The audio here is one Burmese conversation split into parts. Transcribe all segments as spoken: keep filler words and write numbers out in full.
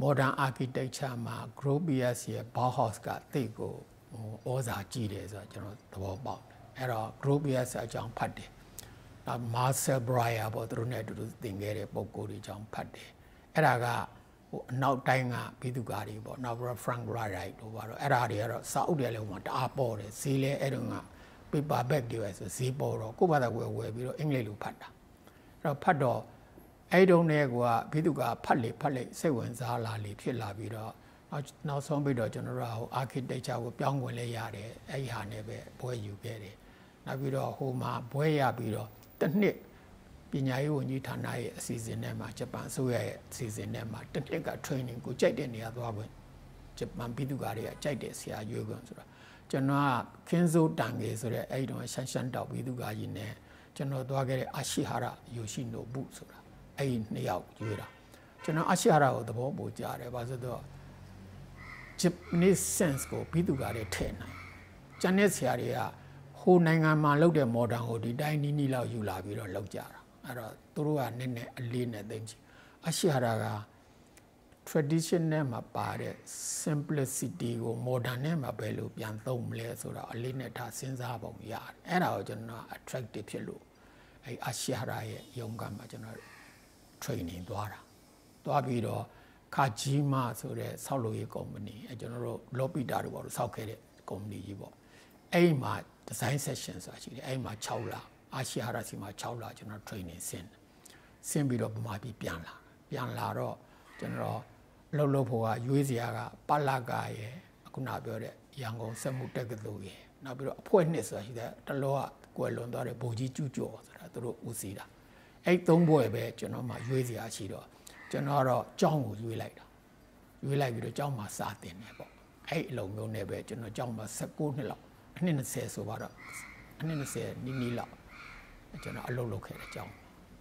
modern architecture မှာ Gropius ရဲ့ Bauhaus ကတိတ်ကိုဟိုဩဇာကြီးတယ်ဆိုတော့ကျွန်တော်သဘောပေါက်တယ်အဲ့တော့ Gropius အကြောင်းဖတ်တယ်နောက် Marcel Breuer ပေါ့သူတို့နဲ့အတူတူသင်ခဲ့တဲ့ပုံကိုယ်တွေအကြောင်းဖတ်တယ်အဲ့ဒါကဟိုအနောက်တိုင်းကဘိသုကာတွေပေါ့နောက်ပြီးတော့ Frank Lloyd တို့ပါတော့အဲ့ဒါတွေကတော့စာအုပ်တွေလည်းဟိုမှာတအားပေါ်တယ်ဈေးလဲအဲ့တုန်းက paperback တွေပဲဆိုဈေးပေါ်တော့ကိုယ့်ဘာသာကိုယ်ဝယ်ပြီးတော့အင်္ဂလိပ်လိုဖတ်တာအဲ့တော့ဖတ်တော့အဲ့တုန်းနဲ့ကဘိသုကာဖတ်လေဖတ်လေစိတ်ဝင်စားလာလေဖြစ်လာပြီးတော့နောက်ဆုံးပြီးတော့ကျွန်တော်တို့ဟို architecture ကိုပြောင်းဝင်လဲရတယ်အဲ့ဒီဟာနဲ့ပဲဘွဲယူခဲ့တယ်နောက်ပြီးတော့ဟိုမှာဘွဲရပြီးတော့တစ်နှစ်ပညာရေးဝန်ကြီးဌာနရဲ့အစီအစဉ်နဲ့မှာဂျပန်အစိုးရရဲ့အစီအစဉ်နဲ့မှာတစ်နှစ်က training ကိုကြိုက်တဲ့နေရာသွားခွင့်ဂျပန်ဘိသုကာတွေကကြိုက်တဲ့ဆရာရွေးခွင့်ဆိုတော့ကျွန်တော်ကခင်းစိုးတန်ကေဆိုတဲ့အဲ့ဒီတော့ရှမ်းရှမ်းတောက်ဘိသုကာကြီးနဲ့ကျွန်တော်သွားခဲ့တဲ့အာရှိဟာရယိုရှိနိုဘူးဆိုတာအဲ့ဒီနှစ်ယောက်ရွေးတာကျွန်တော်အာရှိဟာရကိုသဘောပိုကြတယ်ဘာလို့ဆိုတော့ Japanese sense ကိုဘိသုကာတွေထည့်နိုင်ကျန်တဲ့ဆရာတွေကဟိုနိုင်ငံမှာလုပ်တဲ့ modern ကိုဒီတိုင်းနီးနီးလောက်ယူလာပြီးတော့လုပ်ကြတာအဲ့တော့သူတို့ကနည်းနည်းအလေးနဲ့သိချင်အရှိဟာရက traditional မှာပါတဲ့ simplicity ကို modern နဲ့မှာပဲလို့ပြန်သုံးမလဲဆိုတော့အလေးနဲ့ထားစဉ်းစားပုံရတယ်အဲ့ဒါကိုကျွန်တော် attractive ဖြစ်လို့အဲ့အရှိဟာရရဲ့ရုံးကမှာကျွန်တော် training သွားတာသွားပြီးတော့ခါဂျီမာဆိုတဲ့ဆောက်လုပ်ရေးကုမ္ပဏီအဲကျွန်တော်တို့လော်ပီတာတို့ပေါ့ဆောက်ခဲ့တဲ့ကုမ္ပဏီကြီးပေါ့အဲ့မှာ design session ဆိုတာရှိတယ်အဲ့မှာ၆လအာရှိဟာရစီမှာ၆လကျွန်တော် training ဆင်းဆင်းပြီးတော့ဗမာပြည်ပြန်လာပြန်လာတော့ကျွန်တော်လှုပ်လှုပ်ဖို့ကရွေးစရာကပလကရဲ့အခုနပြောတဲ့ရန်ကုန်စက်မှုတက္ကသိုလ်ရဲ့နောက်ပြီးတော့အဖွဲ့နှစ်ဆိုတာရှိတယ်တလောကကွယ်လွန်သွားတဲ့ဗိုလ်ကြီးကျူးကျော်ဆိုတာသူတို့ဦးစီးတာအဲ့သုံးဘွဲပဲကျွန်တော်မှရွေးစရာရှိတော့ကျွန်တော်ကတော့ကျောင်းကိုရွေးလိုက်တာရွေးလိုက်ပြီးတော့ကျောင်းမှာစာသင်တယ်ပေါ့အဲ့အလုံးလုံးနဲ့ပဲကျွန်တော်ကျောင်းမှာ၁၉နှစ်လောက်အနှစ်၂၀ဆိုပါတော့အနှစ်၂၀နီးနီးလောက်ကျွန်တော်အလုပ်လုပ်ခဲ့တဲ့ကျောင်း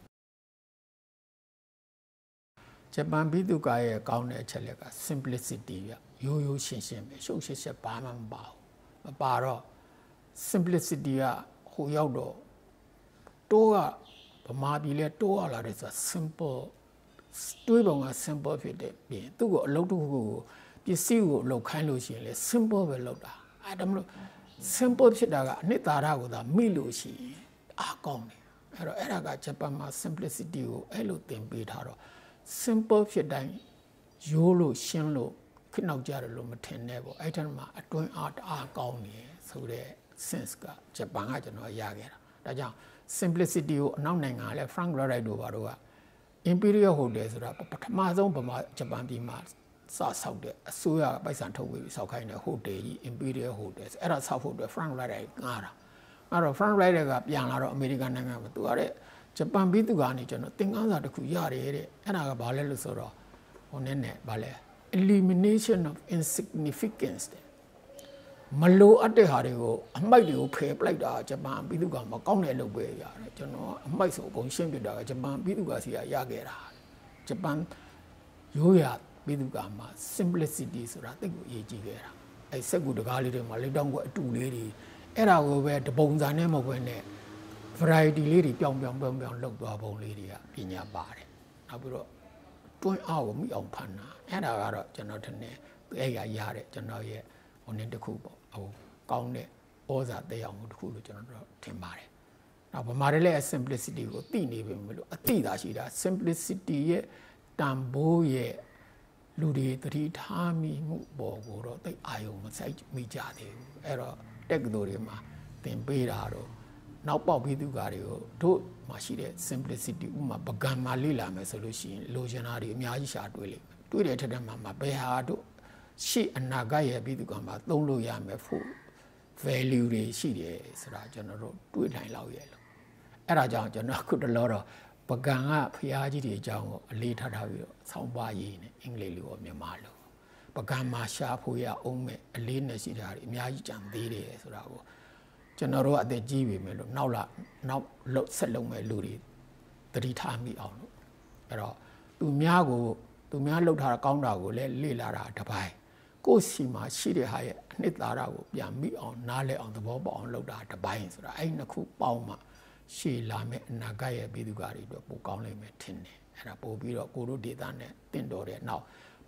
ဂျပန်ဘိသုကာရဲ့ကောင်းတဲ့အချက်လက်က simplicity ရရိုးရိုးရှင်းရှင်းပဲရှုပ်ရှက်ရှက်ဘာမှမပါဘူးမပါတော့ simplicity ကဟိုရောက်တော့တိုးကဗမာပြည်လဲတိုးရလာတယ်ဆိုတာ simple တွေးပုံက simple ဖြစ်တဲ့ပြင်သူ့ကိုအလုပ်တစ်ခုကိုပစ္စည်းကိုလောက်ခိုင်းလို့ရှိရင်လေ simple ပဲလောက်တာအဲဒါမလို့ simple ဖြစ်တာကအနှစ်သာရကိုသာမိလို့ရှိရင်အားကောင်းတယ်အဲ့တော့အဲ့ဒါကဂျပန်မှာ simplicity ကိုအဲ့လိုသင်ပေးထားတော့ simple ဖြစ်တိုင်းရိုးလို့ရှင်းလို့ခက်နောက်ကြတယ်လို့မထင်နဲ့ပေါ့အဲ့ထက်မှာအတွင်းအားတအားကောင်းနေဆိုတဲ့ sense ကဂျပန်ကကျွန်တော်ရခဲ့တာဒါကြောင့် simplicity ကိုအနောက်နိုင်ငံကလည်း Frank Lloyd တို့ဘာတို့က Imperial Hotel ဆိုတာပထမဆုံးဗမာဂျပန်ပြည်မှာစဆောက်တဲ့အစိုးရပိုက်ဆံထုတ်ပြီးဆောက်ခိုင်းတဲ့ဟိုတယ်ကြီး Imperial Hotel အဲ့ဒါဆောက်ဖို့အတွက် Frank Lloyd ကငားတာအဲ့တော့ Frank Lloyd ကပြန်လာတော့အမေရိကန်နိုင်ငံမှာသူကတဲ့ဂျပန်ဘိသုကာကနေကျွန်တော်သင်ခန်းစာတစ်ခုရတယ်တဲ့အဲ့ဒါကဘာလဲလို့ဆိုတော့ဟိုနည်းနည်းဘာလဲ elimination of insignificance တဲ့မလိုအပ်တဲ့ဟာတွေကိုအမိုက်တွေကိုဖယ်ပလိုက်တာဂျပန်ဘိသုကာမကောင်းတဲ့အလုပ်ပဲရတယ်ကျွန်တော်အမိုက်ဆိုအကုန်ရှင်းပြတာကဂျပန်ဘိသုကာစီကရခဲ့တာဂျပန်ရိုးရာဘိသုကာမှာ simplicity ဆိုတာတိတ်ကိုအရေးကြီးခဲ့တာအဲစက်ကူတကားလေးတွေမှာလက်တောင်းကအတူလေးတွေအဲ့ဒါကိုပဲတပုံစံနဲ့မဟုတ်ဘဲနဲ့ variety လေးတွေပြောင်းပြောင်းပြောင်းပြောင်းလုပ်သွားပုံလေးတွေကပညာပါတယ်နောက်ပြီးတော့တွင်းအားကိုမိအောင်ဖန်တာအဲ့ဒါကတော့ကျွန်တော်ထင်တယ်အဲ့ရရတဲ့ကျွန်တော်ရဲ့ဟိုနည်းတစ်ခုပေါ့ဟိုကောင်းတဲ့ဩဇာတက်ရောက်မှုတစ်ခုလို့ကျွန်တော်တို့ထင်ပါတယ်နောက်ဗမာတွေလည်း simplicity ကိုသိနေပြီမလို့အသိသာရှိတာ simplicity ရဲ့တန်ဖိုးရဲ့လူတွေသတိထားမိမှုပေါ်ကိုတော့သိအာယုံမဆိုင်မိကြသေးဘူးအဲ့တော့တက္ကသိုလ်တွေမှာသင်ပေးတာတော့နောက်ပေါက်ဘိသုကာတွေကိုတို့မှာရှိတဲ့ simplicity ဥမာပကံမှာလေ့လာမယ်ဆိုလို့ရှိရင်လိုချင်တာတွေအများကြီးရှာတွေ့လိမ့်မယ်တွေ့တဲ့ထက်ထက်မှာဘယ်ဟာတို့ရှေ့အနာဂတ်ရဲ့ဘိသုကာမှာသုံးလို့ရမယ်ဖို့ value တွေရှိတယ်ဆိုတာကျွန်တော်တို့တွေ့နိုင်လောက်ရဲ့လို့အဲ့ဒါကြောင့်ကျွန်တော်အခုတလောတော့ပကံကဖျားကြီးတွေအကြောင်းကိုအလေးထားထားပြီးတော့ဆောင်းပါးရေးနေအင်္ဂလိပ်လိုရောမြန်မာလိုပကံမှာရှားဖို့ရအောင်မဲ့အလေးနဲ့ရှိတာတွေအများကြီးကြံသေးတယ်ဆိုတာကိုကျွန်တော်တို့အသက်ကြီးပြီမယ်လို့နောက်လာနောက်လှုပ်ဆက်လုံးမဲ့လူတွေသတိထားမိအောင်လို့အဲ့တော့သူများကိုသူများလှုပ်ထားတာကောင်းတာကိုလည်းလေ့လာတာတစ်ပိုင်းကိုယ်စီမှာရှိတဲ့ဟာရဲ့အနှစ်သာရကိုပြန်မိအောင်နားလည်အောင်သဘောပေါက်အောင်လုပ်တာတစ်ပိုင်းဆိုတာအဲ့နှစ်ခုပေါင်းမှရှေ့လာမဲ့အနာဂတ်ရဲ့ဘိသုကာတွေအတွက်ပိုကောင်းလိမ့်မယ်ထင်တယ်အဲ့ဒါပို့ပြီးတော့ကိုတို့ဒေတာနဲ့တင့်တော်တဲ့နောက်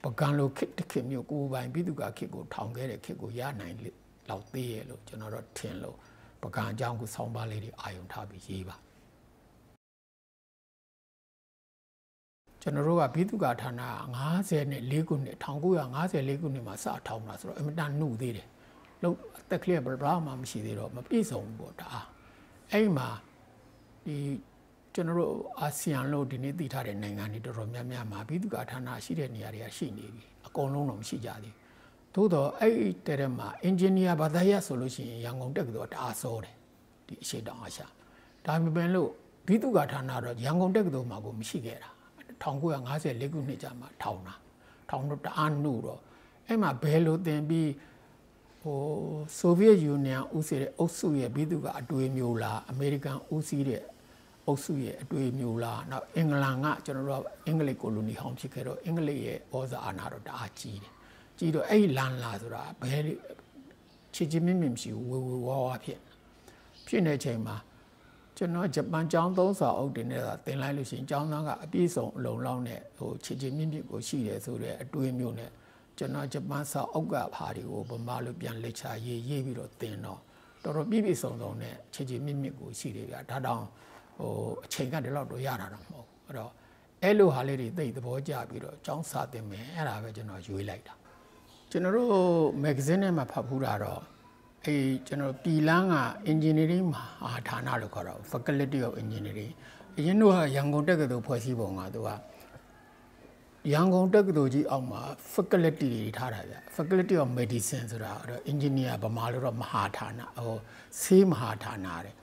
ပကံလိုခစ်တစ်ခစ်မျိုးကိုပိုင်ပြည်သူကခစ်ကိုထောင်ခဲ့တဲ့ခစ်ကိုရနိုင်လောက်သေးရဲ့လို့ကျွန်တော်တို့ထင်လို့ပကံအကြောင်းကိုဆောင်းပါးလေးတွေအာရုံထားပြီးရေးပါကျွန်တော်တို့ကပြည်သူ့ကာဌာန၅၄ခုနှစ်၁၉၅၄ခုနှစ်မှာစထောင်တာဆိုတော့အင်မတန်နှုတ်သေးတယ်လို့အသက်ကလေးဘယ်ဘာမှမရှိသေးတော့မပြည့်စုံဘူးပေါ့ဒါအဲ့မှာဒီကျွန်တော်တို့အာဆီယံလို့ဒီနေ့သိထားတဲ့နိုင်ငံတွေတော်တော်များများမှာပြည်သူ့ကာဌာနရှိတဲ့နေရာတွေကရှိနေပြီအကုန်လုံးတော့မရှိကြသေးဘူးသို့တော့အဲ့တဲ့တဲ့မှာအင်ဂျင်နီယာဘာသာရပ်ဆိုလို့ရှိရင်ရန်ကုန်တက္ကသိုလ်တအားစောတယ်ဒီအရှိတောင်အာရှဒါပေမဲ့လို့ပြည်သူ့ကာဌာနတော့ရန်ကုန်တက္ကသိုလ်မှာကိုမရှိခဲ့တာ၁၉၅၄ခုနှစ်ကြာမှထောင်တာထောင်တော့တအားနှုတ်တော့အဲ့မှာဘယ်လိုသင်ပြီးဟိုဆိုဗီယက်ယူနီယံဦးစီးတဲ့အုပ်စုရဲ့ပြည်သူ့ကအတွေ့အမျိုးလားအမေရိကန်ဦးစီးတဲ့အုပ်စုရဲ့အတွေ့အမျိုးလားနောက်အင်္ဂလန်ကကျွန်တော်တို့အင်္ဂလိပ်ကိုလိုနီဟောင်းဖြစ်ခဲ့တော့အင်္ဂလိပ်ရဲ့ဩဇာအာဏာတော့တအားကြီးတယ်ကြီးတော့အဲ့လန်လာဆိုတာဘယ်ချစ်ချင်းမြင့်မြင့်မရှိဘူးဝေဝေဝါဝါဖြစ်ဖြစ်နေချိန်မှာကျွန်တော်ဂျပန်ကျောင်းသုံးစာအုပ်တင်နေတာသင်လိုက်လို့ရှိရင်ကျောင်းသားကအပြည့်စုံအလုံးလောက်နဲ့ဟိုချစ်ချင်းမြင့်မြင့်ကိုရှိတယ်ဆိုတဲ့အတွေ့အမျိုးနဲ့ကျွန်တော်ဂျပန်စာအုပ်ကဘာတွေကိုဗမာလိုပြန်လက်ချရေးရေးပြီးတော့သင်တော့တော်တော်ပြည့်ပြည့်စုံစုံနဲ့ချစ်ချင်းမြင့်မြင့်ကိုရှိတယ်ဗျာဒါတောင်ဟိုအချိန်ကတည်းကတော့ရတာတော့မဟုတ်ဘူးအဲ့တော့အဲ့လိုဟာလေးတွေသိသဘောကျပြီးတော့ကျောင်းစာသင်မယ်အဲ့ဒါပဲကျွန်တော်ရွေးလိုက်တာကျွန်တော်တို့မဂ္ဂဇင်းထဲမှာဖတ်ဖူးတာတော့အေးကျွန်တော်ပြည်လန်းက engineering မဟာဌာနလို့ခေါ်တော့ Faculty of Engineering အရင်တော့ရန်ကုန်တက္ကသိုလ်ဖွဲ့စည်းပုံကသူကရန်ကုန်တက္ကသိုလ်ကြီးအောက်မှာ Faculty တွေထားတာဗျ Faculty of Medicine ဆိုတာတော့ Engineer ဗမာလို့တော့မဟာဌာနဟိုဆေးမဟာဌာနတဲ့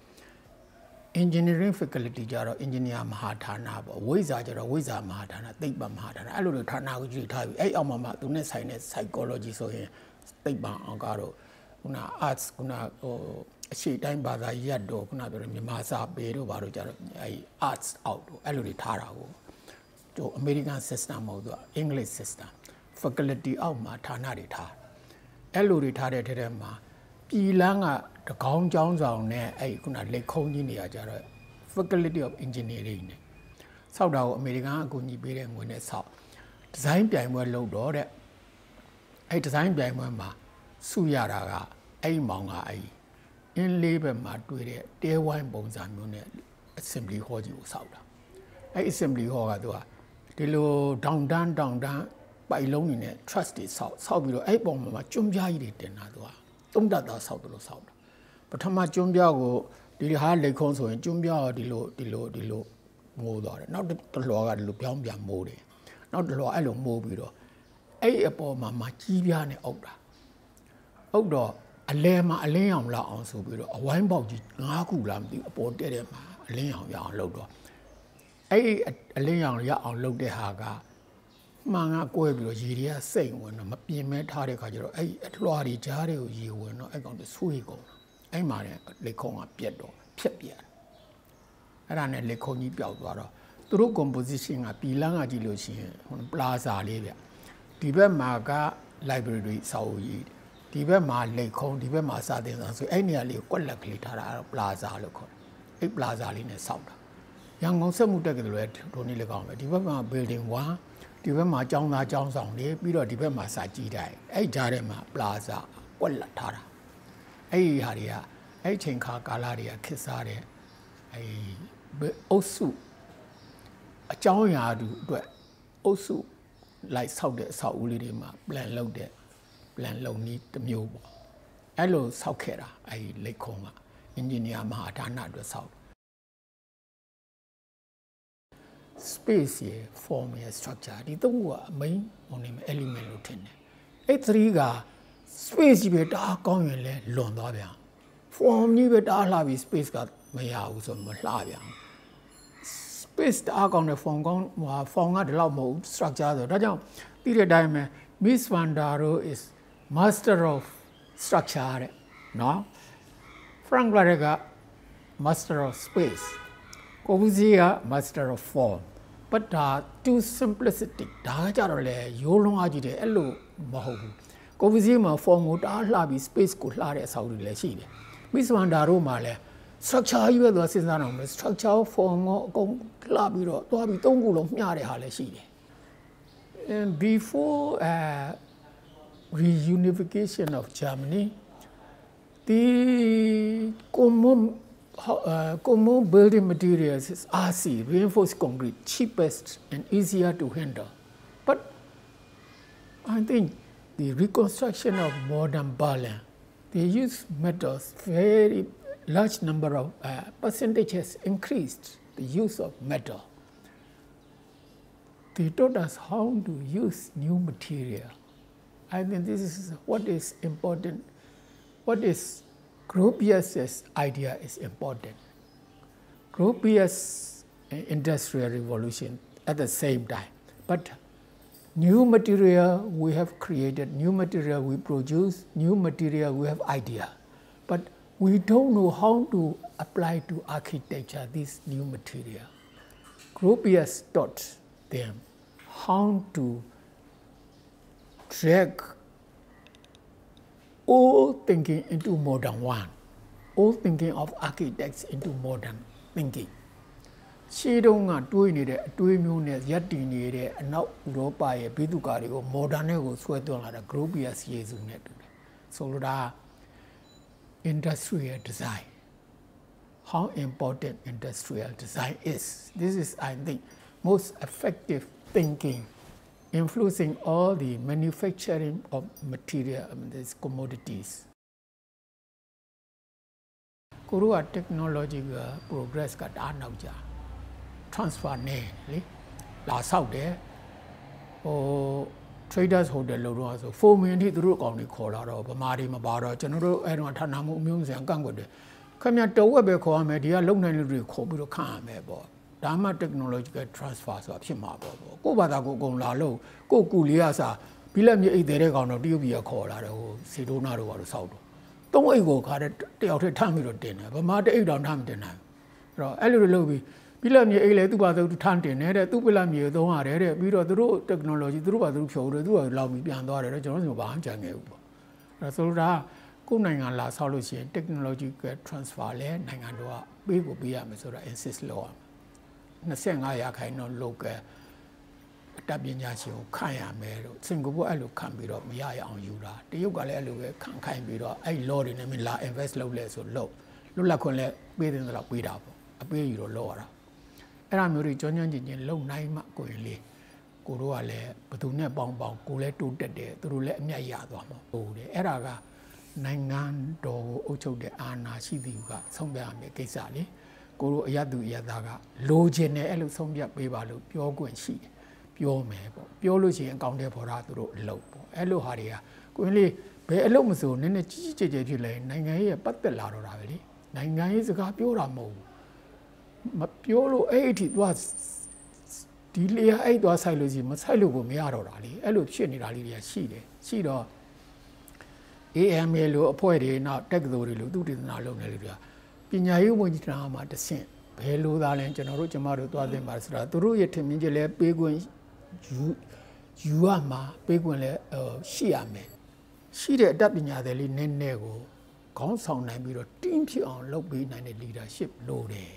Engineering Faculty ကြတော့ Engineer မဟာဌာနပေါ့ဝိဇာကြတော့ဝိဇာမဟာဌာနသိပ္ပံမဟာဌာနအဲ့လိုတွေဌာနကိုကြည့်ထားပြီးအဲ့အောက်မှာမှသူနဲ့ဆိုင်တဲ့ Psychology ဆိုရင်သိပ္ပံအောင်ကတော့ခုန arts ခုနဟိုအရှိတိုင်းဘာသာရပ်တော့ခုနပြောတဲ့မြန်မာစာပေတို့ဘာလို့ကြတော့အဲ arts out တို့အဲ့လိုတွေထားတာကိုဟို American system မဟုတ်သူ English system faculty အောက်မှာဌာနတွေထားအဲ့လိုတွေထားတဲ့ထဲထဲမှာပြည်လန်းကတကောင်းကျောင်းဆောင်နဲ့အဲ့ခုနလက်ခုံးကြီးနေရာကြတော့ Faculty of Engineering နဲ့စောက်တာကို American အကူအညီပေးတဲ့ငွေနဲ့စောက်ဒီဇိုင်းပြိုင်ပွဲလုပ်တော့တဲ့အဲ့ဒီဇိုင်းပြိုင်ပွဲမှာစုရတာကအဲ့မောင်ကအဲ့အင်းလေးဘက်မှာတွေ့တဲ့တဲဝိုင်းပုံစံမျိုးနဲ့ assembly hall ကြီးကိုစောက်တာအဲ့ assembly hall ကသူကဒီလို down down down down ပိုက်လုံးနေနဲ့ trust တွေစောက်စောက်ပြီးတော့အဲ့ပုံမှာကျွန်းပြားကြီးတွေတင်တာသူကသုံးတတ်တာစောက်တယ်လို့စောက်တာပထမကျွန်းပြားကိုဒီဟာလက်ခုံးဆိုရင်ကျွန်းပြားကဒီလိုဒီလိုဒီလိုမိုးသွားတယ်နောက်တစ်လွှာကဒီလိုပြောင်းပြန်မိုးတယ်နောက်တစ်လွှာအဲ့လိုမိုးပြီးတော့အဲ့အပေါ်မှာမကြီးပြားနဲ့အုပ်တာအုပ်တော့အလဲမှာအလင်းအောင်လောက်အောင်ဆိုပြီးတော့အဝိုင်းပေါက်ကြီး၅ခုလားမသိဘူးအပေါ်တဲ့တဲ့မှာအလင်းအောင်ရအောင်လုပ်တော့အဲ့အလင်းအောင်ရအောင်လုပ်တဲ့ဟာကမှန်ကကွဲပြီးတော့ရေတွေကစိတ်ဝင်တော့မပြင်းမဲထားတဲ့ခါကျတော့အဲ့အလွှာတွေကြားတွေကိုရေဝင်တော့အဲ့ကောင်တွေဆွေးကုန်အဲ့မှာလည်းလက်ခုံကပြက်တော့ဖြက်ပြက်အဲ့ဒါနဲ့လက်ခုံကြီးပျောက်သွားတော့သူတို့ composition ကပြည်လန်းကကြည့်လို့ရှိရင်ဟို plaza လေးဗျဒီဘက်မှာက library စာအုပ်ကြီးဒီဘက်မှာလက်ခုံဒီဘက်မှာစာသင်ဆောင်ဆိုအဲ့နေရာလေးကိုကွက်လက်ကလေးထားတာ plaza လို့ခေါ်တယ်အဲ့ plaza လေးနဲ့စောက်တာရန်ကုန်စက်မှုတက်ကလေးဒိုနေလည်းကောင်းပဲဒီဘက်မှာ building oneဒီဘက်မှာကျောင်းသားကျောင်းဆောင်နေပြီးတော့ဒီဘက်မှာစာကြည့်တိုင်းအဲ့ကြားထဲမှာ plaza ကွက်လက်ထားတာအဲ့ဒီဟာတွေကအဲ့ချိန်ခါကာလတွေကခစ်စားတဲ့အဲ့အုပ်စုအကြောင်းအရာတူအတွက်အုပ်စုလိုက်ဆောက်တဲ့အဆောက်အဦလေးတွေမှာ plan လုပ်တဲ့ plan လုပ်နည်းတစ်မျိုးပေါ့အဲ့လိုဆောက်ခဲ့တာအဲ့ဒီလက်ခုံးက engineer မဟာဌာနအတွက်ဆောက် space ရယ် form ရယ် structure ဒီသုံးခုက main ဟိုနေမှာ element လို့ထင်တယ်အဲ့ three က space ကြီးပဲတအားကောင်းရင်လဲလွန်သွားပြန် form ကြီးပဲတအားလှပြီး space ကမရဘူးဆိုတော့မလှပြန် space တအားကောင်းတဲ့ form ကောင်းဟို form ကဒီလောက်မဟုတ် structure ဆိုတော့ဒါကြောင့်ပြီးတဲ့အတိုင်းပဲ Miss Van der Rohe is master of structure တဲ့နော် Frank Lloyd က master of space Corbusier က master of form but ဒါ too simplistic ဒါကကြတော့လေရိုးလုံးအကြီးတယ်အဲ့လိုမဟုတ်ဘူး Corbusier မှာ form ကိုတအားလှပြီး space ကိုလှတဲ့အဆောက်အဦတွေလည်းရှိတယ် Miss Van der Rohe မှာလည်း structure ကြီးပဲသူစဉ်းစားတော့မယ် structure form ကိုအကုန်လှပြီးတော့သွားပြီးသုံးခုလုံးမျှတဲ့ဟာလည်းရှိတယ် And before uh, reunification of Germany, the common uh, common building materials is R C, reinforced concrete, cheapest and easier to handle. But I think the reconstruction of modern Berlin, they use metals, very large number of uh, percentages increased the use of metal. They taught us how to use new material. I think this is what is important. What is Gropius's idea is important. Gropius industrial revolution at the same time, but new material we have created, new material we produce, new material we have idea, but we don't know how to apply to architecture this new material. Gropius taught them how to drag old thinking into modern one, old thinking of architects into modern thinking. ရှေးတုန်းကတွေးနေတဲ့အတွေးမျိုးနဲ့ရပ်တည်နေတဲ့အနောက်ဥရောပရဲ့ဘိသုကာတွေကို modern နဲ့ကိုဆွဲသွင်းလာတဲ့ Gropius ယေစုနဲ့တူတယ်ဆိုလိုတာ industrial design, how important industrial design is. This is, I think, most effective thinking influencing all the manufacturing of material, I mean, these commodities. ကိုတို့က technology က progress ကတအားနောက်ကြ transfer နဲ့လေလာဆောက်တယ်ဟို traders hotel လို့တော့ဆို foreman အထိသူတို့အကောင်တွေခေါ်လာတော့ဗမာတွေမပါတော့ကျွန်တော်တို့အဲ့တော့ဌာနမှုအမျိုးမျိုးကန့်ကွက်တယ်ခင်ဗျတဝက်ပဲခေါ်ရမယ်ဒီကလုံနိုင်လူတွေခေါ်ပြီးတော့ခန့်ရမယ်ပေါ့ဒါမှ technological transfer ဆိုတာဖြစ်မှာပေါ့ပေါ့ကိုယ့်ဘာသာကိုအကုန်လာလို့ကိုယ့်ကူလေးကစားဘီလက်မြေအိတ်တဲ့ကောင်တော့တရုတ်ပြည်ကခေါ်လာတယ်ဟိုစီဒိုနာတို့ဘာလို့ဆောက်တော့သုံးအိတ်ကိုခါတဲ့တယောက်တည်းထမ်းပြီးတော့တင်တယ်ဗမာတအိတ်တောင်ထမ်းမတင်နိုင်အဲ့တော့အဲ့လိုလုပ်ပြီးဘီလက်မြေအိတ်လေသူ့ဘာသာသူထမ်းတင်တယ်တဲ့သူ့ဘီလက်မြေသုံးရတယ်တဲ့ပြီးတော့သူတို့ technology သူတို့ဘာသူတို့ဖြိုးတယ်သူကလောက်ပြီးပြန်သွားတယ်တဲ့ကျွန်တော်တို့ဘာမှကြံခဲ့ဘူးပေါ့အဲ့ဆိုတော့ကိုယ်နိုင်ငံလာဆောက်လို့ရှိရင် technological transfer လဲနိုင်ငံတော်ကပေးကိုပေးရမယ်ဆိုတော့ insist လုပ်ရမယ်25ရာခိုင်နှုန်း local အတတ်ပညာရှင်ကိုခန့်ရမယ်လို့စင်ကာပူအဲ့လိုခန့်ပြီးတော့မရရအောင်ယူတာတရုတ်ကလည်းအဲ့လိုပဲခန့်ခိုင်းပြီးတော့အဲ့ law တွေနဲ့မလာ invest လုပ်လဲဆိုလို့လွတ်လပ်ခွင့်လဲပေးတယ်ဆိုတော့ပေးတာပေါ့အပေးယူတော့လောက်ရတာအဲ့ဒါမျိုးတွေကျွမ်းကျွမ်းကျင်ကျင်လုံနိုင်မှကိုရင်လေးကိုတို့ကလည်းဘသူနဲ့ပေါင်းပေါင်းကိုလည်းတိုးတက်တယ်သူတို့လည်းအမြတ်ရသွားမှာဟုတ်တယ်အဲ့ဒါကနိုင်ငံတော်ကိုအုပ်ချုပ်တဲ့အာဏာရှိသူကဆုံးဖြတ်ရမယ့်ကိစ္စလေကိုတို့အရသူအရသားကလိုချင်တယ်အဲ့လိုဆုံးဖြတ်ပေးပါလို့ပြောခွင့်ရှိတယ်ပြောမယ်ပေါ့ပြောလို့ရှိရင်အကောင့်ထဲပေါ်တာသူတို့အလုပ်ပေါ့အဲ့လိုဟာတွေကကိုရင်လေးဘယ်အလုပ်မဆိုနည်းနည်းကြီးကြီးကျယ်ကျယ်ဖြစ်လဲနိုင်ငံရေးပတ်သက်လာတော့တာပဲလေနိုင်ငံရေးစကားပြောတာမဟုတ်ဘူးမပြောလို့အဲ့အထိသွားဒီလေအဲ့သွားဆိုင်လို့ရှိမဆိုင်လို့ကိုမရတော့တာလေအဲ့လိုဖြစ်နေတာလေးတွေကရှိတယ်ရှိတော့ A M A လို့အဖွဲ့တွေနောက်တက္ကသိုလ်တွေလို့သူတည်နာလုပ်နေလို့ပြပညာရေးဝန်ကြီးဌာနမှာတဆင့်ဘယ်လိုသားလဲကျွန်တော်တို့ကျမတို့သွားသင်ပါဆိုတာသူတို့ရဲ့ထင်မြင်ချက်လဲပေးခွင့်ယူယူရမှာပေးခွင့်လဲရှိရမယ်ရှိတဲ့အတတ်ပညာတွေလေးနည်းနည်းကိုခေါင်းဆောင်နိုင်ပြီးတော့ team ဖြစ်အောင်လုပ်ပေးနိုင်တဲ့ leadership လိုတယ်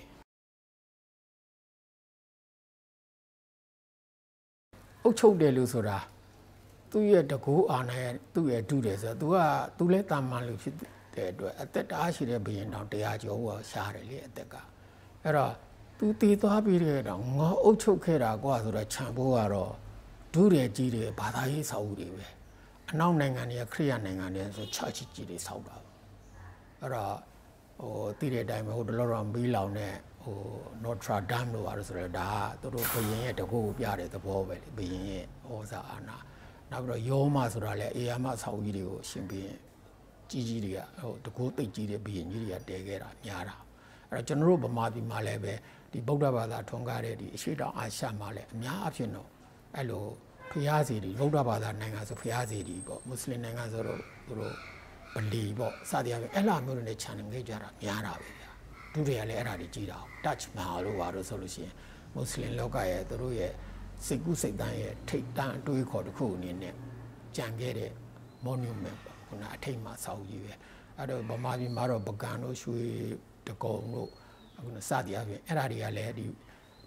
အုပ်ချုပ်တယ်လို့ဆိုတာသူ့ရဲ့တကူအာဏာရဲ့သူ့ရဲ့ဒုတယ်ဆိုတော့ तू က तू လဲတာမန်လို့ဖြစ်တဲ့အတွက်အသက်တအားရှိတဲ့ဘုရင်တောင်တရားကျော်ဟောရှားတယ်လေအသက်ကအဲ့တော့ तू တည်သွားပြီးတဲ့တော့ငါအုပ်ချုပ်ခဲ့တာကွာဆိုတော့ခြံဖို့ကတော့ဒုတယ်ကြီးတယ်ဘာသာရေးဆောက်ဦးတွေပဲအနောက်နိုင်ငံတွေကခရိယာနိုင်ငံတွေဆိုချာချီကြီးတွေဆောက်တာအဲ့တော့ဟိုတည်တဲ့အတိုင်းပဲဟိုတလောတော့မီးလောင်တဲ့ဟို Notre Dame လို့ပါလို့ဆိုတော့ဒါကသူတို့ဘုရင်ရဲ့တကူကိုပြတဲ့သဘောပဲလေဘုရင်ရဲ့ဟောစာအာဏာနောက်ပြီးတော့ယောမဆိုတာလည်းအေယာမဆောက်ကြီးတွေကိုရှင်ဘုရင်ကြီးကြီးတွေကဟိုတကူသိပ်ကြီးတဲ့ဘုရင်ကြီးတွေကတဲခဲ့တာများတာအဲ့တော့ကျွန်တော်တို့ဗမာပြည်မှာလည်းပဲဒီဗုဒ္ဓဘာသာထွန်းကားတဲ့ဒီအရှိတောင်အာရှမှာလည်းအများအဖြစ်တော့အဲ့လိုဖျားစီတွေဗုဒ္ဓဘာသာနိုင်ငံဆိုဖျားစီတွေပေါ့မွတ်စလင်နိုင်ငံဆိုတော့သူတို့ဗလီပေါ့စသည်အပြင်အဲ့လိုမျိုးတွေနဲ့ခြံနေကြတာများတာပဲဗျာသူတွေကလည်းအဲ့ဒါတွေကြီးတာ Touch Mahal လို့ပါလို့ဆိုလို့ရှိရင်မွတ်စလင်လောကရဲ့သူတို့ရဲ့စိတ်ကူးစိတ်တန်းရဲ့ထိတ်တန်းအတွေးခေါ်တစ်ခုအနေနဲ့ကြံခဲ့တဲ့ monument ပေါ့ခုနအထိတ်မှဆောက်ကြီးပဲအဲ့တော့ဗမာပြည်မှာတော့ပကံတို့ရွှေတကုံတို့ခုနစသည်အပြင်အဲ့ဒါတွေကလည်းဒီ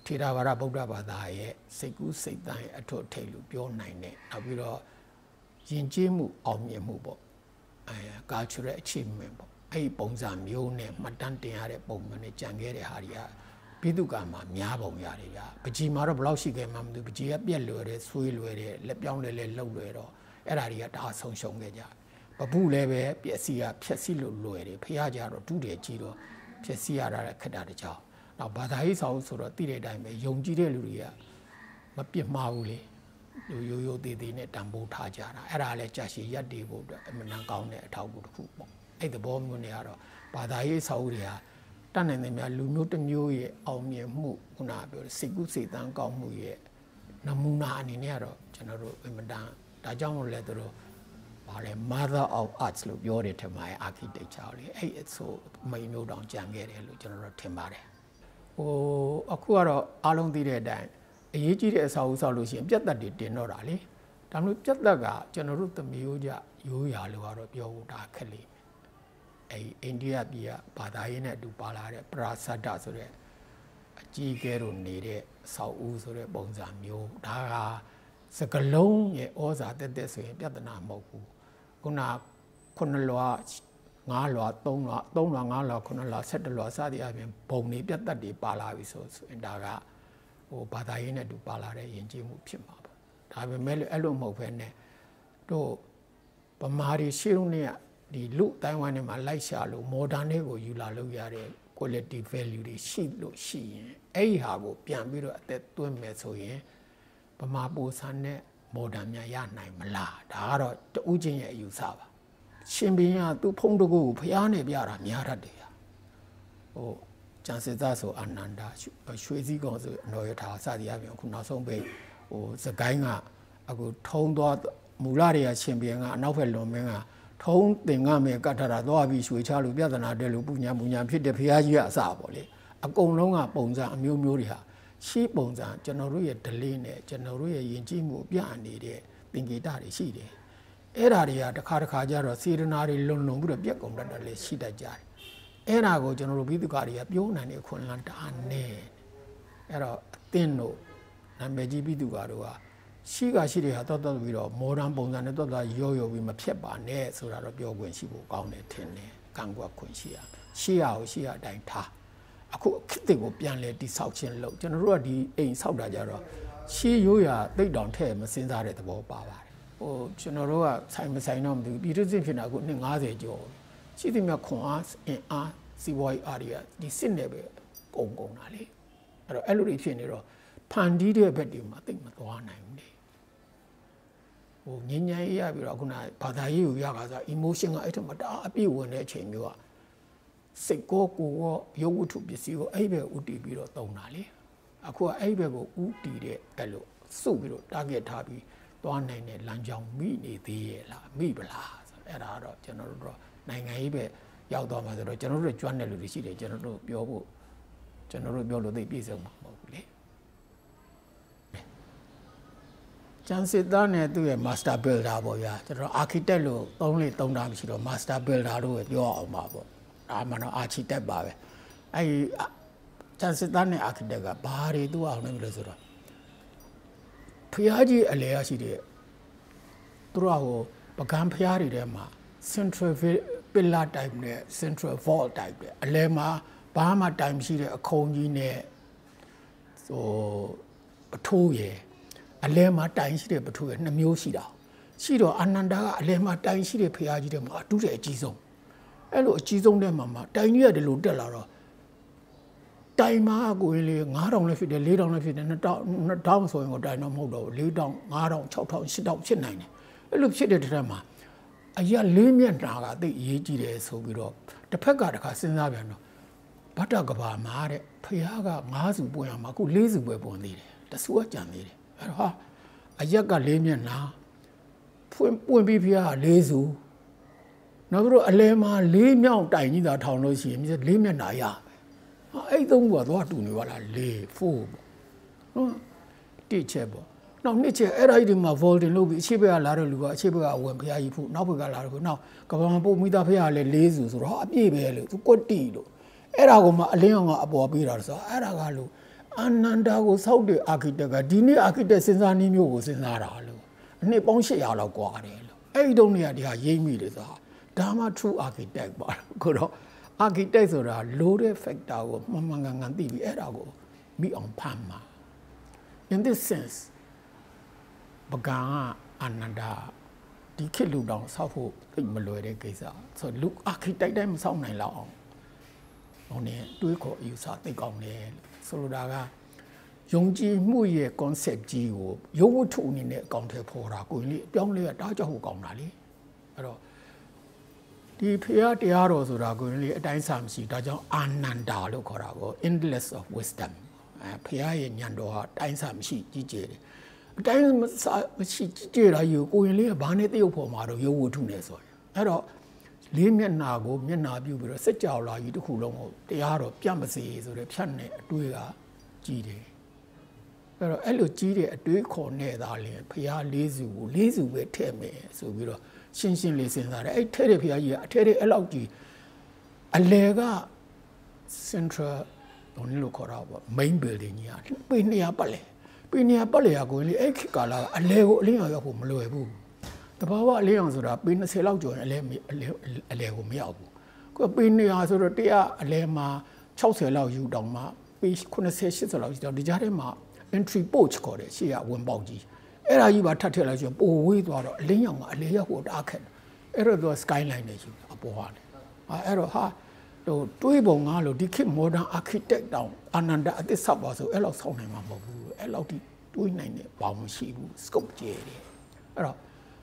ထေရဝါဒဗုဒ္ဓဘာသာရဲ့စိတ်ကူးစိတ်တိုင်းအထွတ်ထိပ်လို့ပြောနိုင်တယ်နောက်ပြီးတော့ယဉ်ကျေးမှုအောင်မြင်မှုပေါ့အဲ cultural achievement ပေါ့အဲ့ဒီပုံစံမျိုးနဲ့မှတ်တမ်းတင်ရတဲ့ပုံမျိုးနဲ့ကြံခဲ့တဲ့ဟာတွေကဘိသုကာမှာများပုံရတယ်ဗျာပကြီးမှာတော့ဘယ်လောက်ရှိခဲ့မှမသိဘူးပကြီးကပြက်လွယ်တယ်ဆွေးလွယ်တယ်လက်ပြောင်းလဲလဲလှုပ်လွယ်တော့အဲ့ဒါတွေကတအားဆုံးရှုံးခဲ့ကြပပုလည်းပဲပျက်စီးရဖြက်စီးလို့လွယ်တယ်ဖះကြတော့ဒုတယ်ကြီးတော့ဖြက်စီးရတာခက်တာတကြောင်နောက်ဘာသာရေးဆောင်ဆိုတော့တိတဲ့အတိုင်းပဲယုံကြည်တဲ့လူတွေကမပြစ်မှားဘူးလေလူရိုးရိုးသေးသေးနဲ့တန်ဖိုးထားကြတာအဲ့ဒါလည်းကြာရှည်ရက်တည်ဖို့အတွက်အမှန်တန်ကောင်းတဲ့အထောက်အကူတစ်ခုပေါ့အဲ့သဘောမျိုးနဲ့ကတော့ဘာသာရေးဆောင်တွေကတတ်နိုင်တယ်များလူမျိုးတစ်မျိုးရဲ့အောင်မြင်မှုခုနပြောတဲ့စိတ်ကူးစိတ်တန်းကောင်းမှုရဲ့နမူနာအနေနဲ့ကတော့ကျွန်တော်တို့အမှန်တန်ဒါကြောင့်မို့လဲသူတို့ဘာလဲ mother of arts လို့ပြောတယ်ထင်ပါတယ် architecture လေအဲ့အဆိုမိန်မျိုးတောင်ကြံခဲ့တယ်လို့ကျွန်တော်တို့ထင်ပါတယ်ဟိုအခုကတော့အားလုံးသိတဲ့အတိုင်းအရေးကြီးတဲ့အဆောက်အဦဆောက်လို့ရှိရင်ပြတ်သက်တွေတင်တော့တာလေဒါမျိုးပြတ်သက်ကကျွန်တော်တို့သမီးရိုးကြရိုးရာလို့ကတော့ပြောဖို့ဒါခက်လိမ့်မယ်အဲအိန္ဒိယပြည်ကဘာသာရေးနဲ့အတူပါလာတဲ့ပရာသဒ္ဒဆိုတဲ့အကြီးအကဲတို့နေတဲ့အဆောက်အဦဆိုတဲ့ပုံစံမျိုးဒါကစကလုံးရဲ့ဩဇာတက်တက်ဆိုရင်ပြဿနာမဟုတ်ဘူးခုနခုနှစ်လွာငါးလွာသုံးလွာသုံးလွာငါးလွာခုနှစ်လွာဆက်တလွာစသည်အပြင်ဘုံတွေပြတ်သက်တွေပါလာပြီဆိုရင်ဒါကဟိုဘာသာရေးနဲ့တူပါလာတဲ့ယဉ်ကျေးမှုဖြစ်မှာပေါ့ဒါပေမဲ့လည်းအဲ့လိုမဟုတ်ဘဲနဲ့တို့ဗမာတွေရှေ့လုံးနဲ့ဒီလူအတိုင်းဝိုင်းထဲမှာလိုက်ရှာလို့ modern တွေကိုယူလာလို့ရတဲ့ quality value တွေရှိလို့ရှိရင်အဲ့ဒီဟာကိုပြန်ပြီးတော့အသက်သွင်းမယ်ဆိုရင်ဗမာပိုဆန်နဲ့ modern များရနိုင်မလားဒါကတော့တူးချင်းရဲ့အယူဆပါရှင်ဘင်းကသူ့ဖုံးတကူကိုဖျားနေပြတာများတတ်တယ်ဟိုကျန်စစ်သားဆိုအာနန္ဒာရွှေစည်းကောင်ဆိုအနော်ရထားစသည်အပြင်အခုနောက်ဆုံးပဲဟိုစကိုင်းကအခုထုံးသွားမူလတွေကရှင်ဘင်းကအနောက်ဘက်လွန်မင်းကထုံးတင်ကမဲ့ကတ်ထတာသွားပြီးရွှေချလို့ပြဿနာတက်လို့ပူညာပူညာဖြစ်တဲ့ဖျားကြီးကအစပေါ့လေအကုန်လုံးကပုံစံအမျိုးမျိုးတွေဟာရှိပုံစံကျွန်တော်တို့ရဲ့ delay နဲ့ကျွန်တော်တို့ရဲ့ယဉ်ကျေးမှုအပြည့်နေတဲ့သင်္ကေတတွေရှိတယ်အဲ့ဓာတွေကတစ်ခါတစ်ခါကျတော့စေတနာတွေလွန်လွန်ပြီးတော့ပြက်ကုန်တတ်တယ်လေရှိတတ်ကြတယ်အဲ့ဒါကိုကျွန်တော်တို့ဘိသုကာတွေကပြောနိုင်တဲ့ခွန်လန်းတအားနဲ့အဲ့တော့အသင်းတို့နာမည်ကြီးဘိသုကာတို့ကရှိကရှိတဲ့ဟာတော်တော်ပြီးတော့ modern ပုံစံနဲ့တော်တော်ရောရောပြီးမဖြစ်ပါနဲ့ဆိုတာတော့ပြောခွင့်ရှိဖို့ကောင်းတယ်ထင်တယ်ကံကွက်ခွင့်ရှိရရှိရကိုရှိရအတိုင်းထားအခုခေတ်တွေကိုပြန်လဲတိဆောက်ခြင်းလို့ကျွန်တော်တို့ကဒီအိမ်ဆောက်တာကြတော့ရှေးရိုးရာတိတ်တောင်ထဲ့မစင်းစားတဲ့သဘောပါပါတယ်ဟိုကျွန်တော်တို့ကဆိုင်မဆိုင်တော့မသိဘူးပြည်သူ့စစ်ဖြစ်တာအခုနှစ်ငါးဆယ်ကျော်ရှိသမျှခွန်အားအင်အားစီးပွားရေးအားတွေကဒီစစ်နယ်ပဲကုန်ကုန်တာလေအဲ့တော့အဲ့လိုတွေဖြစ်နေတော့ဖန်တီးတဲ့ဘက်တွေမှာတိတ်မသွားနိုင်ဘူးလေဟိုငင်းငိုင်းရပြီးတော့ခုနဘာသာရေးကိုရတာဆို emotion ကအဲ့ထက်မတအားအပြည့်ဝင်တဲ့အချိန်မျိုးကစိတ်ကိုကိုရောရုပ်ဝတ္ထုပစ္စည်းကိုအဲ့ဘက်ဥတည်ပြီးတော့တုံတာလေအခုကအဲ့ဘက်ကိုဥတည်တဲ့အဲ့လိုစုပ်ပြီးတော့ target ထားပြီးသွားနိုင်တဲ့လမ်းကြောင်းမိနေသေးရဲ့လားမိပလားဆိုအဲ့ဒါတော့ကျွန်တော်တို့တော့နိုင်ငံရေးပဲရောက်သွားမှာဆိုတော့ကျွန်တော်တို့ကျွမ်းတဲ့လူတွေရှိတယ်ကျွန်တော်တို့ပြောဖို့ကျွန်တော်တို့ပြောလို့သိပြည့်စုံမှာမဟုတ်ဘူးလေကျန်စစ်သားနဲ့သူ့ရဲ့ master builder ပေါ့ဗျာကျွန်တော် architect လို့သုံးလေသုံးတာမရှိတော့ master builder လို့ပဲပြောအောင်ပါပေါ့ဒါမှတော့ architect ပါပဲအဲ့ဒီကျန်စစ်သားနဲ့ architect ကဘာတွေသူ့အောင်လဲလို့ဆိုတော့ဖျားကြီးအလဲရရှိတဲ့သူတို့ဟိုပကံဖျားတွေထဲမှာ central pillar type နဲ့ central vault type တွေအလဲမှာဘာမှတိုင်မရှိတဲ့အခုံကြီးနဲ့ဟိုပထိုးရယ်အလဲမှာတိုင်ရှိတဲ့ပထိုးရယ်နှစ်မျိုးရှိတာရှိတော့အာနန္ဒာကအလဲမှာတိုင်ရှိတဲ့ဖျားကြီးတွေမှာအတူတဲ့အကြီးဆုံးအဲ့လိုအကြီးဆုံးတဲ့မှာမှာတိုင်ကြီးရတယ်လို့တက်လာတော့တိုင်မှာကိုယ်လေးငါးထောင်လည်းဖြစ်တယ်လေးထောင်လည်းဖြစ်တယ်နှစ်ထောင်နှစ်ထောင်ဆိုရင်ကိုတိုင်တော့မဟုတ်တော့ဘူးလေးထောင်ငါးထောင်ခြောက်ထောင်ရှစ်ထောင်ဖြစ်နိုင်တယ်အဲ့လိုဖြစ်တဲ့တည်းမှာအရာလေးမျက်နှာကသိအရေးကြီးတယ်ဆိုပြီးတော့တစ်ဖက်ကတခါစဉ်းစားပြန်တော့ဗတ္တကဘာမှာတဲ့ဖျားကငါးစုပွင့်အောင်မှာအခုလေးစုပဲပွင့်သေးတယ်တဆူကကြံသေးတယ်အဲ့တော့ဟာအရက်ကလေးမျက်နှာဖွင့်ပွင့်ပြီးဖျားကလေးစုနောက်ပြီးတော့အလဲမှာလေးမြောက်တိုင်ကြီးသာထောင်လို့ရှိရင်လေးမျက်နှာရအဲ့သုံးခုကတော့တူနေပါလားလေးဖိုးပေါ့နော်တိချက်ပေါ့နောက်နှစ်ချက်အဲ့ဒါကြီးဒီမှာ volding လုပ်ပြီးအခြေဘက်ကလာတဲ့လူကအအခြေဘက်ကဝင်ဖျားကြီးဖို့နောက်ဘက်ကလာတော့နောက်ကဘာမှပို့မိသားဖျားလည်းလေးစုဆိုတော့အပြည့်ပဲလို့သူကွတ်တီလို့အဲ့ဒါကိုမှအလင်းအောင်ကအပေါ်ပေးတာဆိုအဲ့ဒါကလို့အာနန္ဒာကိုစောက်တဲ့ architect ကဒီနေ့ architect စဉ်းစားနည်းမျိုးကိုစဉ်းစားတာလို့အနှစ်ပေါင်း၈ရာလောက်กว่าတယ်လို့အဲ့ဒီတုန်းကဒီဟာရိမ့်မိတယ်ဆိုတာဒါမှ true architect ပါကိုတော့ architect ဆိုတာ loaded factor ကိုမှန်မှန်ကန်ကန်သိပြီးအဲ့ဒါကိုမိအောင်ဖမ်းမှာ in this sense ပကံအာနန္ဒာဒီခေတ်လူတောင်စောက်ဖို့သိမလွယ်တဲ့ကိစ္စဆိုလူ architect တိုင်းမစောက်နိုင်လောက်အောင်ဟိုနေတွေးခေါ်အယူဆသိကောင်းတယ်ဆိုလိုတာကယုံကြည်မှုရဲ့ concept ကြီးကိုရုပ်ဝတ္ထုအနေနဲ့အကောင့်ထဲပေါ်တာကိုကြီးအပြောင်းလဲတာကြောက်ဖို့ကောင်းတာလေအဲ့တော့ဒီဖရာတရားတော်ဆိုတာကိုကြီးအတိုင်းစာမရှိဒါကြောင့်အာနန္ဒာလို့ခေါ်တာကို endless of wisdom အဲဖရာရဲ့ဉာဏ်တော်ဟာတိုင်းစာမရှိကြီးကျယ်တယ်အတိုင်းမရှိကြီးကျယ်တာယူကိုကြီးလေးကဘာနဲ့တရုပ်ပေါ်မှာတော့ရုပ်ဝတ္ထုနဲ့ဆိုရင်အဲ့တော့လေးမျက်နာကိုမျက်နာပြုပြီးတော့စက်ကြောလာကြီးတစ်ခုလုံးကိုတရားတော်ပြတ်မစေဆိုတဲ့ဖြတ်နဲ့အတွေးကကြီးတယ်အဲ့တော့အဲ့လိုကြီးတဲ့အတွေးခေါ်နေတာလေဖရာလေးစုကိုလေးစုပဲထည့်မယ်ဆိုပြီးတော့ရှင်းရှင်းလေးစဉ်းစားတယ်အဲ့ထည့်တဲ့ဖရာကြီးကအထည့်တဲ့အဲ့လောက်ကြီးအလဲက central ဘုံလို့ခေါ်တာပေါ့ main building ကြီးอ่ะပေနေရပတ်လေပေနေရပတ်လေကိုလေအဲ့ခေတ်ကာလကအလဲကိုအလင်းအောင်ရောက်ဖို့မလွယ်ဘူးတဘာဝအလင်းအောင်ဆိုတာပေ၂၀လောက်ကျော်ရင်အလဲအလဲအလဲကိုမရောက်ဘူးကိုပေနေရဆိုတော့တရားအလဲမှာ၆၀လောက်ယူတောင်မှပေ၉၀ ၈၀လောက်ယူတော့ဒီကြားထဲမှာentry porch ခေါ်တယ်ရှေ့ကဝင်ပေါက်ကြီးအဲ့ဒါကြီးပါထပ်ထည့်လိုက်ဆိုရင်ပိုဝေးသွားတော့အလင်းရောင်ကအလေရောက်ဖို့တအားခက်အဲ့တော့သူ skyline နဲ့ယူအပေါ်ဟာလေအဲ့တော့ဟာဟိုတွေးပုံငါလို့ဒီခေတ် modern architect တောင်အာနန္ဒာအသစ်ဆောက်ပါဆိုအဲ့လောက်ဆောက်နိုင်မှာမဟုတ်ဘူးအဲ့လောက်ဒီတွေးနိုင်တဲ့ဘောင်မရှိဘူး scope ကျယ်တယ်အဲ့တော့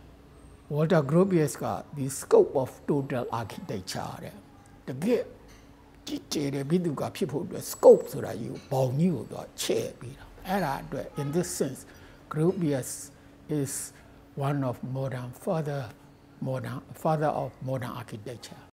Walter Gropius က the scope of total architecture တဲ့တကယ်ကြီးကျယ်တဲ့ဘိသုကဖြစ်ဖို့အတွက် scope ဆိုတာယူဘောင်ကြီးကိုသူချဲ့ပြီးတာအဲ့ဒါအတွက် in this sense Gropius is one of modern father modern father of modern architecture